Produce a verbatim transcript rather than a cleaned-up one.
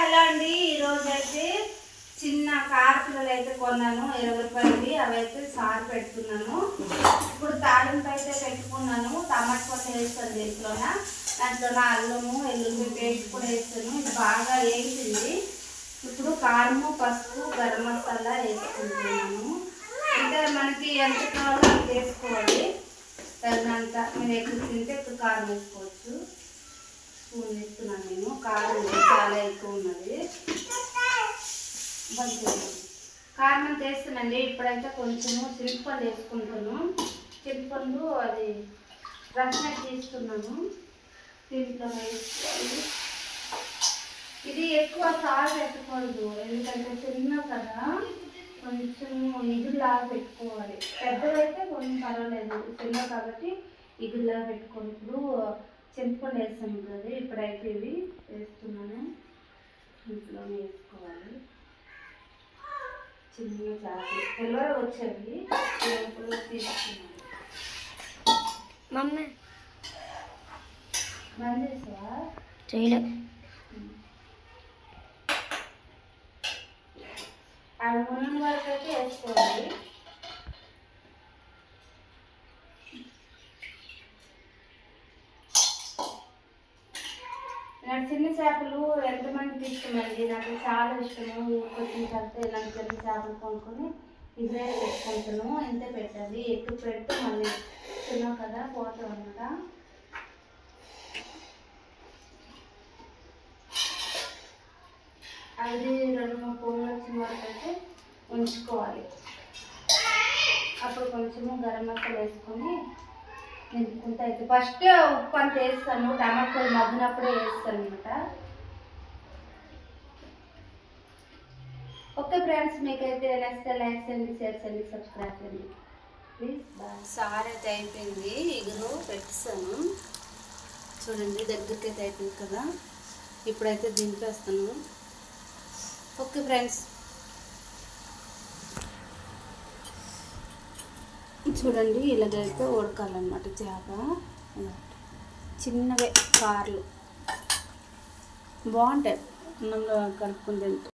Hello అండి, ఈరోజు అయితే చిన్న కార్ పిల్లలు అయితే కొన్నాను ఇరవై రూపాయలకి. అవైతే సార్ పెడుతున్నాను. ఇప్పుడు తాలింపు అయితే పెట్టుకున్నాను. టమాటా పొట్టు వేస్తాను దీంట్లోన. దాంట్లో అల్లము వెల్లుల్లి పేస్ట్ కూడా వేస్తాను. ఇది బాగా వేసింది. ఇప్పుడు కారము, పసుపు, గరం మసాలా వేసుకుంటున్నాను. అంటే మనకి ఎంత కావాలో అంత వేసుకోవాలి. తగినంత మీరు ఎక్కువ తింటే ఎక్కువ కారం వేసుకోవచ్చు. స్పూన్ వేస్తున్నాను నేను. కారం చాలా ఎక్కువ ఉన్నది. కారం అంత వేస్తానండి. ఇప్పుడైతే కొంచెము చింతపండు వేసుకుంటాను. చింతపండు అది రసం తీస్తున్నాను. దీంట్లో వేసుకోవాలి. ఇది ఎక్కువ సాగు పెట్టుకోవద్దు, ఎందుకంటే చిన్న కదా, కొంచెం ఇగురులాగా పెట్టుకోవాలి. పెద్దదైతే కొంచెం పర్వాలేదు, చిన్న కాబట్టి ఇగురులాగా పెట్టుకోవాలి. ఇప్పుడు చింతపండు వేస్తాను కదా, ఇప్పుడైతే ఇవి వేస్తున్నాను. ఇంట్లో వేసుకోవాలి. చిన్న చేపలు తెల్లగా వచ్చేవి ఇప్పుడు తీసుకున్నాను. మమ్మీ బంద్ చేసావా? చేయలే. అది మున్న వరకు అయితే వేసుకోవాలి. నాకు చిన్న చేపలు ఎంతమందికి ఇష్టమండి, నాకు చాలా ఇష్టము. ఊరికి వచ్చిన తర్వాత ఇలాంటి చిన్న చేపలు కొనుక్కొని ఇదే పెట్టుకుంటాను. ఇంతే పెట్టాలి. ఎక్కువ పెడితే మళ్ళీ తిన్నాం కదా పోతాం అన్నమాట. అది రెండు మూడు పొంగులు వచ్చిన వరకు అయితే ఉంచుకోవాలి. అప్పుడు కొంచెము గరం మసాలా వేసుకొని నింపుకుంటే అయితే ఫస్ట్ ఉప్పు అంత వేస్తాను. టమాటాలు మగ్గినప్పుడే వేస్తాను అనమాట. ఓకే ఫ్రెండ్స్, మీకైతే నచ్చితే లైక్ చేయండి, షేర్ చేయండి, సబ్స్క్రైబ్ చేయండి ప్లీజ్. బాయ్. సార్ అయితే అయిపోయింది. ఇగురు పెట్టేస్తాను చూడండి, దగ్గరికి అయితే అయిపోయింది కదా. ఇప్పుడైతే దింపేస్తాను. ఓకే ఫ్రెండ్స్, చూడండి ఇలాగైతే ఉడకాలన్నమాట. చేప చిన్నవే కార్లు బాగుంటాయి, అన్నంలో కలుపుకుని తింటే.